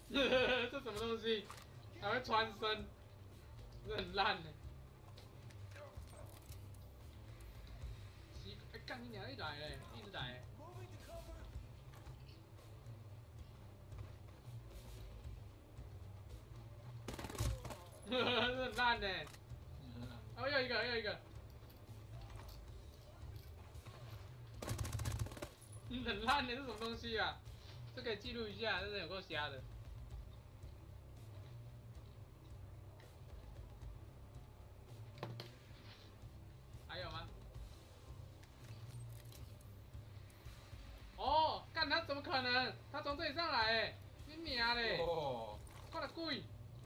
这什么东西？还会穿身，这很烂呢。哎，干你娘！一来嘞，一直来。这很烂呢。哦，又一个，又一个。很烂的，这什么东西啊？这可以记录一下，这是有够瞎的。还有吗？哦，干他怎么可能？他从这里上来，哎，你娘嘞！ 哦， 快点跪！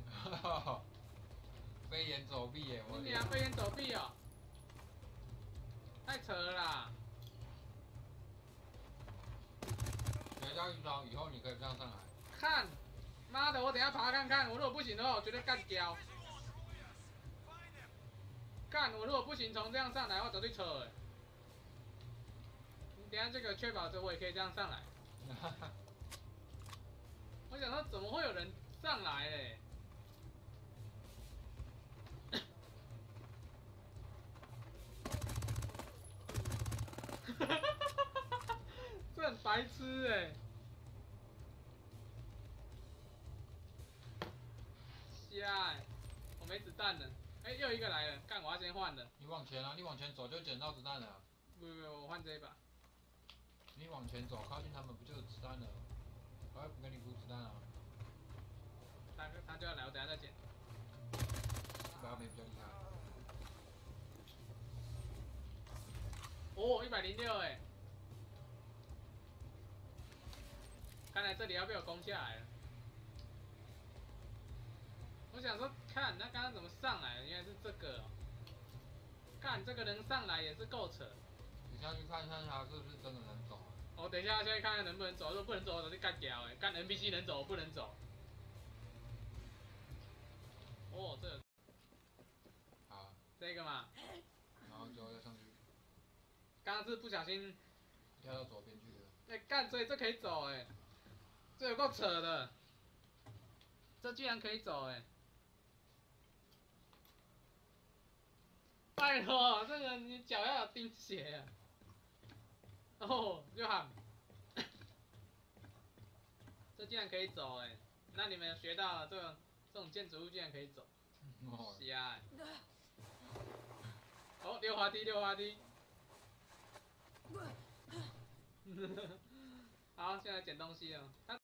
飞檐走壁耶！我你娘飞檐走壁哦，太扯了啦！ 学校预装以后你可以这样上来。 看，妈的，我等一下爬看看，我如果不行的话，我绝对干掉。干，我如果不行从这样上来，我绝对扯。你等一下这个确保着我也可以这样上来。我想说怎么会有人上来嘞？这很白痴哎！瞎哎！我没子弹了。哎，又一个来了，干！我要先换了。 你往前啊，你往前走就捡到子弹了。 不，我换这一把。 你往前走，靠近他们不就有子弹了？他会不给你补子弹啊？ 他就要来，我等下再捡。 这把没比较厉害。 哦，106哎！看来这里要被我攻下来了。我想说，看那刚刚怎么上来的？原来是这个、哦。看这个能上来也是够扯。 你下去看看他是不是真的能走啊？ 我等一下先看看能不能走，如果不能走，我就干掉哎！干 NPC 能走，我不能走。哦，这个。 好。 这个嘛。 然后之后再上去。 刚刚是不小心跳到左边去了。 哎，干，所以这可以走哎，这有够扯的，这居然可以走哎！拜托，这个你脚要有钉鞋啊！哦，就喊，这竟然可以走哎！那你们有学到这种建筑物竟然可以走，瞎哎！哦，溜滑梯，溜滑梯。好，现在捡东西了。